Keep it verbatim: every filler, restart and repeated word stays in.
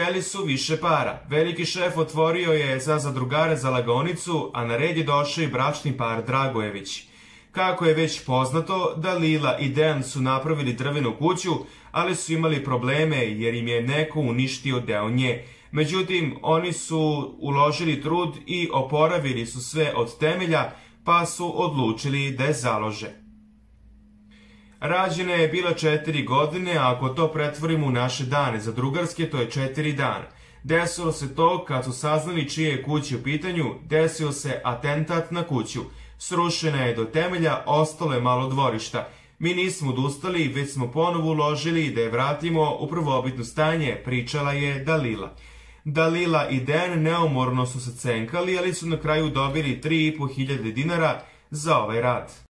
Hteli su više para. Veliki šef otvorio je za zadrugare za lagaonicu, a na red je došao i bračni par Dragojević. Kako je već poznato, Dalila i Dejan su napravili drvenu kuću, ali su imali probleme jer im je neko uništio deo nje. Međutim, oni su uložili trud i oporavili su sve od temelja, pa su odlučili da je založe. Rađena je bila četiri godine, a ako to pretvorimo u naše dane za drugarske, to je četiri dana. Desilo se to kad su saznali čije je kuće u pitanju, desio se atentat na kuću. Srušena je do temelja, ostalo je malo dvorišta. Mi nismo odustali, već smo ponovo uložili da je vratimo u prvobitno stanje, pričala je Dalila. Dalila i Dejan neumorno su se cenkali, ali su na kraju dobili tri i po hiljade dinara za ovaj rad.